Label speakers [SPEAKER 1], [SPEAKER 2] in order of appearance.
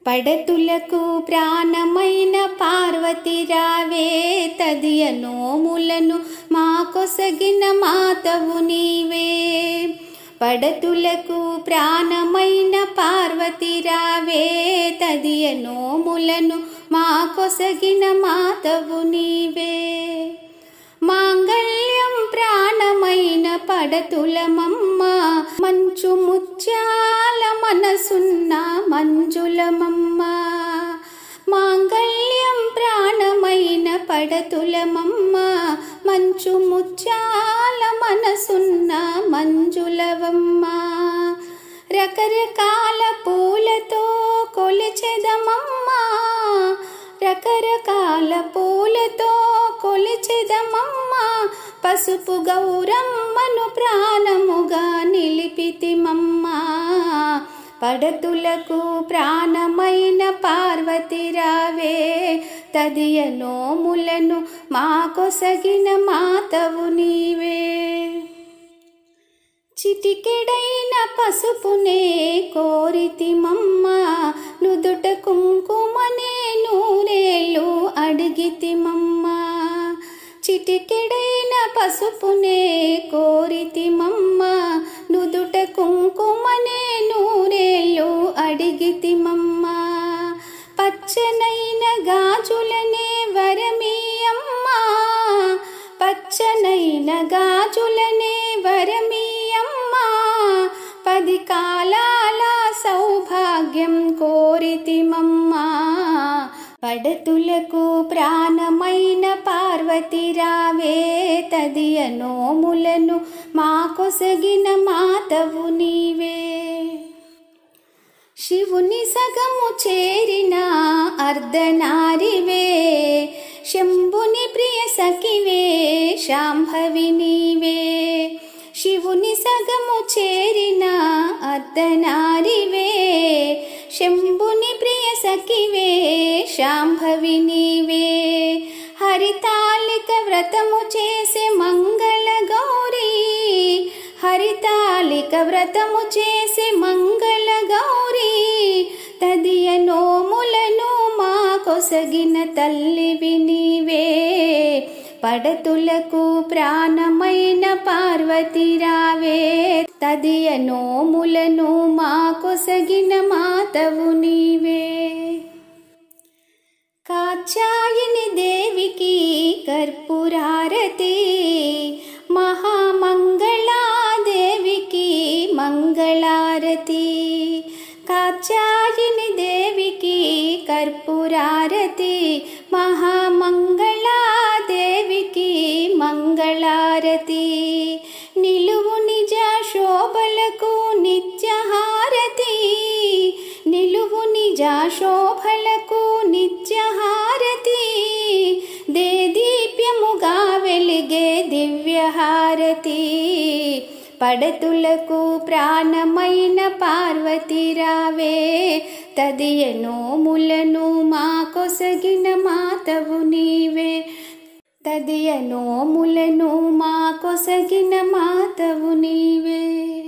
[SPEAKER 1] పడతులకు ప్రాణమైన పార్వతి రావే, తదియ నోములను మా కొసగిన మాతవు నీవే. పడతులకు ప్రాణమైన పార్వతి రావే, తదియ నోములను మా కొసగిన మాతవు నీవే. మాంగళ్యం ప్రాణమైన పడతులమమ్మ, మంచు ముత్యాల మనసున్న మంజులమమ్మ. మాంగళ్యం ప్రాణమైన పడతులమమ్మ, మంచు ముత్యాల మనసున్న మంజులవమ్మ. రకరకాల పూలతో కొలిచెదమమ్మ, రకరకాల పూలతో కొలిచెదమమ్మ. పసుపు గౌరమ్మను ప్రాణముగా నిలిపితిమమ్మ. పడతులకు ప్రాణమైన పార్వతి రావే, తదియ నోములను మా కొసగిన మాతవు నీవే. చిటికెడైన పసుపునే కోరితిమమ్మ, నుదుట కుంకుమనే నూరేళ్ళు అడిగితిమమ్మ. చిటికెడైన పసుపునే కోరితిమమ్మ, నుదుట కుంకుమనే నూరేళ్ళు అడిగితిమమ్మ. పచ్చనైన గాజులనే వరమీయమ్మ, పచ్చనైన గాజులనే వరమీయమ్మ. 10 కాలాల సౌభాగ్యం కోరితిమమ్మ. పడతులకు ప్రాణమైన పార్వతి రావే, తదియ నోములను మా కొసగిన మాతవు నీవే. శివుని సగము చేరిన అర్ధనారివే, శంభుని ప్రియ సఖివే శాంభవి నీవే. శివుని సగము చేరిన అర్ధనారివే, శంభుని ప్రియ సఖివే శాంభవి నీవే. హరితాళిక వ్రతము చేసే మంగళ గౌరీ, హరితాళిక వ్రతము చేసే మంగళ గౌరీ. తదియ నోములను మా కొసగిన తల్లివి నీవే. పడతులకు ప్రాణమైన పార్వతి రావే, తదియ నోములను మా కొసగిన మాతవు నీవే. కాత్యాయని దేవికి కర్పూరారతి, మహామంగళాదేవికి మంగళారతి. కాత్యాయని దేవికి కర్పూరారతి, మహామంగళాదేవికి మంగళారతి. నిలువు నిజ శోభలకు నిత్యహారతి, నిలువు నిజ శోభలకు నిత్యహారతి. దేదీప్యముగా వెలిగే దివ్యహారతి. పడతులకు ప్రాణమైన పార్వతి రావే, తదియ నోములను మా కొసగిన మాతవు నీవే. తదియ నోములను మా కొసగిన మాతవు నీవే.